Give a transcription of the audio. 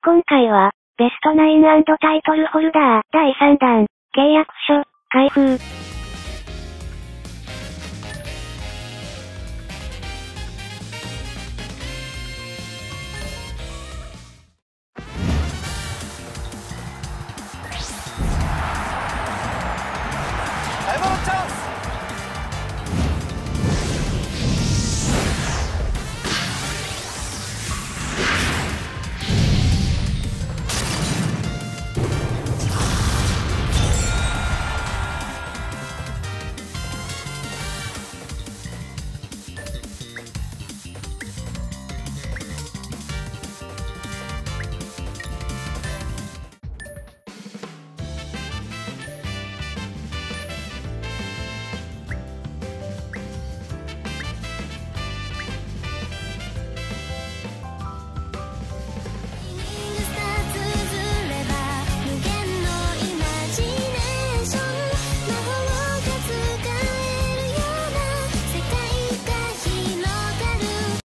今回は、ベストナイン&タイトルホルダー第3弾、契約書、開封。